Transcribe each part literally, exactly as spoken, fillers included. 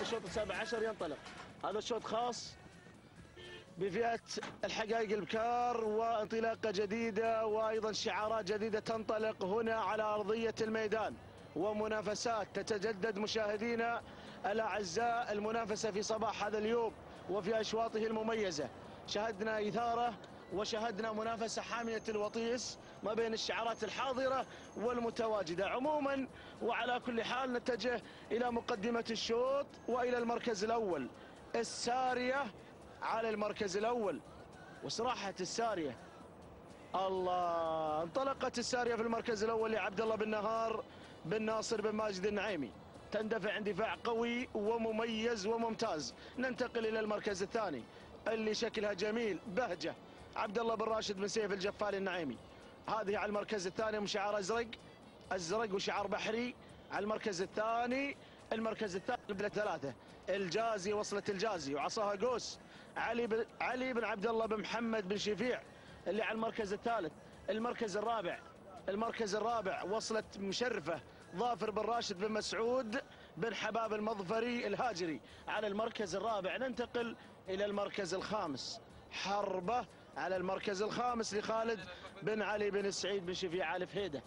الشوط السابع عشر ينطلق. هذا الشوط خاص بفئة الحقائق البكار وانطلاقة جديدة وأيضا شعارات جديدة تنطلق هنا على أرضية الميدان ومنافسات تتجدد. مشاهدينا الأعزاء، المنافسة في صباح هذا اليوم وفي أشواطه المميزة شهدنا إثارة وشهدنا منافسة حامية الوطيس ما بين الشعارات الحاضرة والمتواجدة. عموما وعلى كل حال نتجه إلى مقدمة الشوط وإلى المركز الأول. السارية على المركز الأول وصراحة السارية الله، انطلقت السارية في المركز الأول لعبد الله بن نهار بن ناصر بن ماجد النعيمي، تندفع اندفاع قوي ومميز وممتاز. ننتقل إلى المركز الثاني اللي شكلها جميل، بهجة عبد الله بن راشد بن سيف الجفال النعيمي. هذه على المركز الثاني مشعار ازرق ازرق وشعار بحري. على المركز الثاني المركز الثاني ثلاثة الجازي، وصلت الجازي وعصاها قوس علي بن علي بن عبد الله بن محمد بن شفيع اللي على المركز الثالث. المركز الرابع المركز الرابع وصلت مشرفة ظافر بن راشد بن مسعود بن حباب المظفري الهاجري على المركز الرابع. ننتقل إلى المركز الخامس، حربة على المركز الخامس لخالد بن علي بن سعيد بن شفيع آل فهيدة.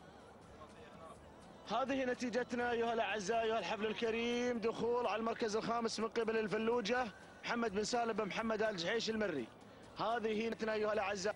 هذه نتيجتنا أيها الأعزاء أيها الحفل الكريم. دخول على المركز الخامس من قبل الفلوجة محمد بن سالم بن محمد آل جحيش المري. هذه نتيجتنا أيها الأعزاء.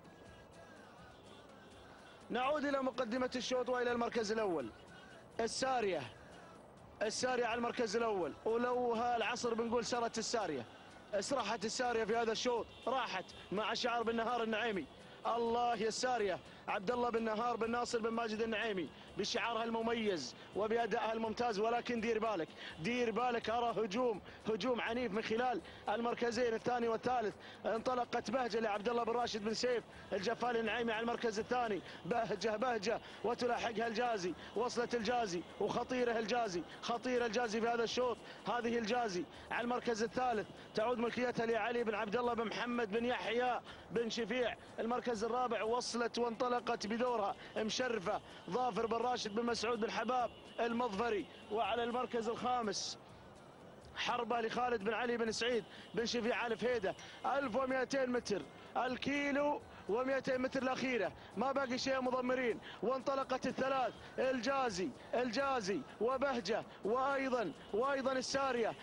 نعود إلى مقدمة الشوط وإلى المركز الأول. السارية السارية على المركز الأول، ولو هالعصر بنقول سرت السارية، اسرحت السارية في هذا الشوط، راحت مع شعار بن نهار النعيمي. الله يا السارية، عبد الله بن نهار بن ناصر بن ماجد النعيمي بشعارها المميز وبأدائها الممتاز. ولكن دير بالك دير بالك أرى هجوم هجوم عنيف من خلال المركزين الثاني والثالث. انطلقت بهجة لعبد الله بن راشد بن سيف الجفال النعيمي على المركز الثاني، بهجة بهجة وتلاحقها الجازي. وصلت الجازي وخطيرة الجازي، خطيرة الجازي في هذا الشوط. هذه الجازي على المركز الثالث، تعود ملكيتها لعلي بن عبد الله بن محمد بن يحيى بن شفيع. المركز الرابع وصلت وانطلقت بدورها مشرفة ظافر بن راشد بن مسعود بن حباب المظفري. وعلى المركز الخامس حربة لخالد بن علي بن سعيد بن شفيع آل فهيدة. ألف ومئتين متر، الكيلو ومئتين متر الأخيرة، ما باقي شيء مضمرين. وانطلقت الثلاث، الجازي الجازي وبهجة وأيضا وأيضا السارية.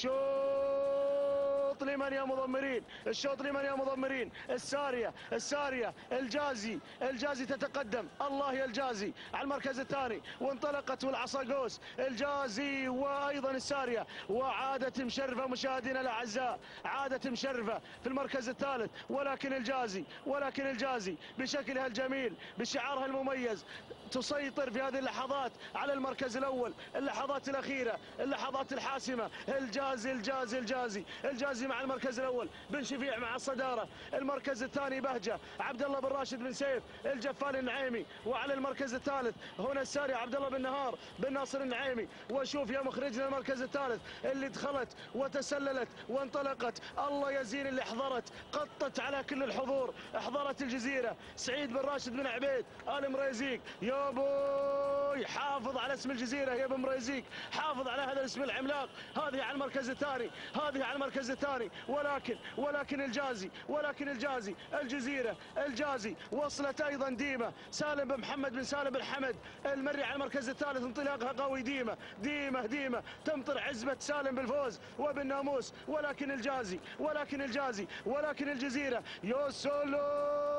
الشوط لمن يا مضمرين، الشوط لمن يا مضمرين. السارية السارية الجازي الجازي تتقدم. الله يا الجازي على المركز الثاني، وانطلقت والعصا قوس الجازي وأيضا السارية. وعادت مشرفة مشاهدينا الأعزاء، عادت مشرفة في المركز الثالث. ولكن الجازي ولكن الجازي بشكلها الجميل بشعارها المميز تسيطر في هذه اللحظات على المركز الأول، اللحظات الأخيرة، اللحظات الحاسمة. الجازي الجازي الجازي الجازي مع المركز الأول، بن شفيع مع الصدارة. المركز الثاني بهجة عبد الله بن راشد بن سيف الجفال النعيمي. وعلى المركز الثالث هنا السارية عبد الله بن نهار بن ناصر النعيمي. وشوف يا مخرجنا المركز الثالث اللي دخلت وتسللت وانطلقت. الله يزين اللي حضرت، قطت على كل الحضور، احضرت الجزيرة. سعيد بن راشد بن عبيد آل مريزيق. يا بوي حافظ على اسم الجزيرة يا ابن مريزيق، حافظ على هذا الاسم العملاق. هذه على المركز الثاني، هذه على المركز الثاني. ولكن ولكن الجازي ولكن الجازي الجزيرة الجازي. وصلت ايضا ديمة سالم بن محمد بن سالم بن حمد المري على المركز الثالث. انطلاقها قوي، ديمة ديمة ديمة تمطر عزبة سالم بالفوز وبالناموس. ولكن الجازي ولكن الجازي ولكن الجزيرة. يا سلام،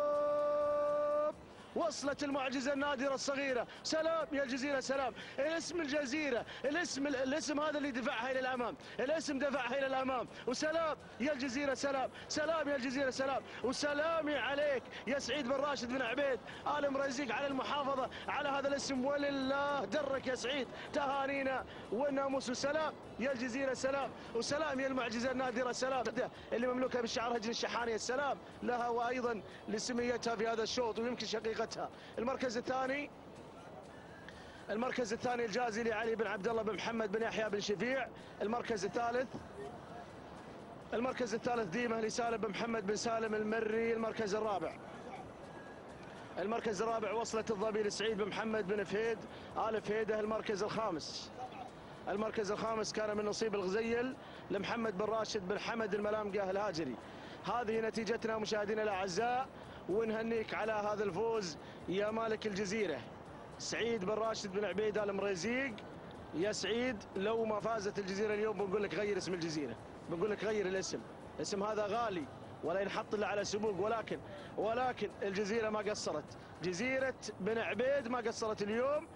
وصلت المعجزة النادرة الصغيرة. سلام يا الجزيرة، سلام. الاسم الجزيرة، الاسم الاسم هذا اللي دفعها إلى الأمام، الاسم دفعها إلى الأمام. وسلام يا الجزيرة، سلام سلام يا الجزيرة، سلام. وسلامي عليك يا سعيد بن راشد بن عبيد آل مريزيق على المحافظة على هذا الاسم. ولله درك يا سعيد، تهانينا والناموس. وسلام يا الجزيرة، سلام. وسلام يا المعجزة النادرة، سلام اللي مملوكة بالشعار هجن الشحاني. السلام لها وأيضا لسميتها في هذا الشوط ويمكن شقيقتها. المركز الثاني المركز الثاني الجازي لعلي بن عبد الله بن محمد بن يحيى بن شفيع. المركز الثالث المركز الثالث ديمة لسالم بن محمد بن سالم المري. المركز الرابع المركز الرابع وصلت الظبي لسعيد بن محمد بن فهيد آل فهيدة. المركز الخامس المركز الخامس كان من نصيب الغزيل لمحمد بن راشد بن حمد الملامقه الهاجري. هذه نتيجتنا مشاهدينا الاعزاء، ونهنيك على هذا الفوز يا مالك الجزيره. سعيد بن راشد بن عبيد ال مريزيق. يا سعيد لو ما فازت الجزيره اليوم بنقول لك غير اسم الجزيره، بنقول لك غير الاسم، الاسم هذا غالي ولا ينحط الا على سبوق، ولكن ولكن الجزيره ما قصرت، جزيره بن عبيد ما قصرت اليوم.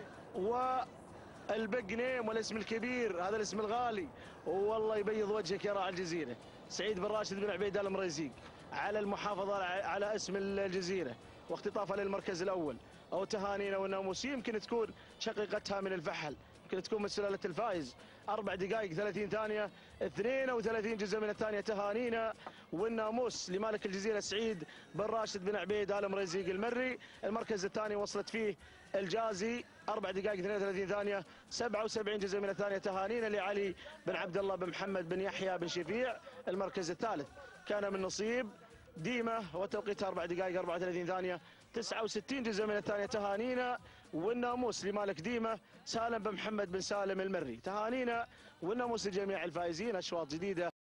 والبيج نيم والاسم الكبير، هذا الاسم الغالي، والله يبيض وجهك يا راعي الجزيره. سعيد بن راشد بن عبيد ال مريزيق على المحافظه على اسم الجزيره واختطافها للمركز الاول، او تهانينا والناموس. يمكن تكون شقيقتها من الفحل، يمكن تكون من سلاله الفايز. أربع دقائق ثلاثين ثانية، اثنين وثلاثين جزء من الثانية. تهانينا والناموس لمالك الجزيرة سعيد بن راشد بن عبيد آل مريزيق المري. المركز الثاني وصلت فيه الجازي، أربع دقائق اثنين وثلاثين ثانية، سبعة وسبعين جزء من الثانية. تهانينا لعلي بن عبد الله بن محمد بن يحيى بن شفيع. المركز الثالث كان من نصيب ديمة وتوقيتها أربع دقائق أربعة وثلاثين ثانية، تسعة وستين جزء من الثانية. تهانينا والناموس لمالك ديمة سالم بن محمد بن سالم المري. تهانينا والناموس لجميع الفائزين. أشواط جديدة